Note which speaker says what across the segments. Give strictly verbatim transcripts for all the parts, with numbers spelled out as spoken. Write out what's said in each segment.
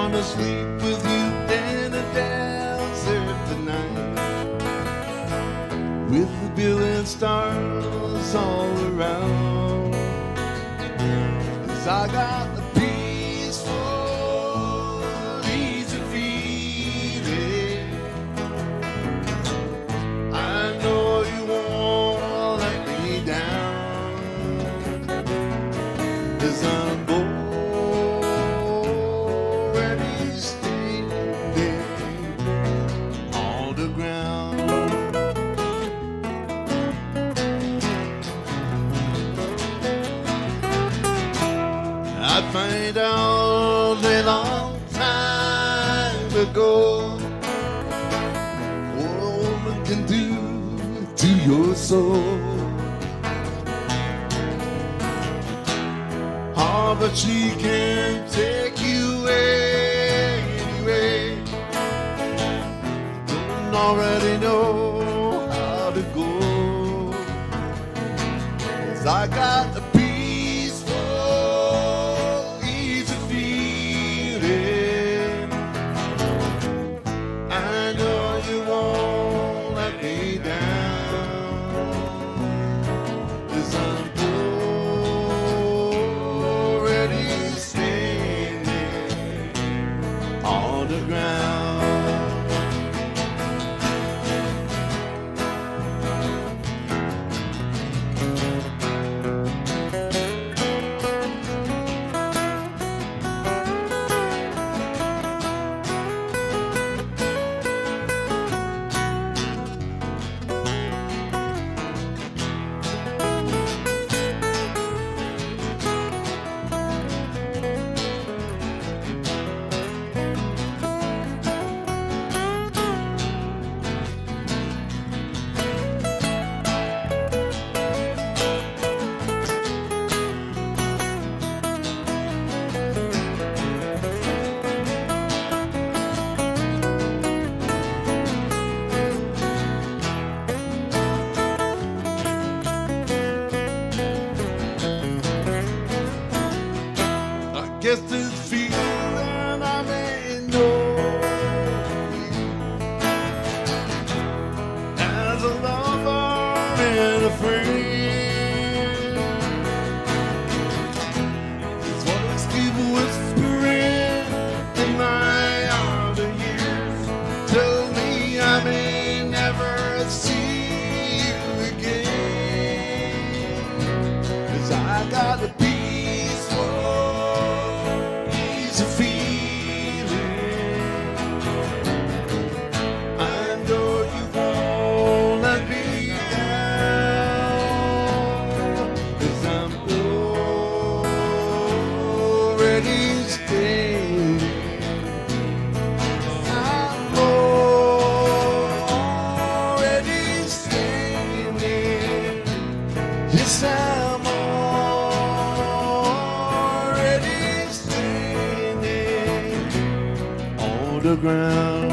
Speaker 1: wanna sleep with you in a desert tonight, with a billion stars all around. 'Cause I got a peaceful, easy feeling. I know you won't let me down, 'cause I'm already standing on the ground. I find out a long time ago what a woman can do to your soul. Oh, but she can take you anyway. Don't already know how to go, 'cause I got a guess this feeling I may know as a lover and a friend. This voice keep whispering in my outer ears, tell me I may never see you again, 'cause I got a yes, I'm already standing on the ground.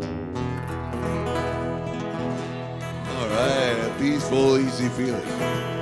Speaker 1: Peaceful, easy feeling.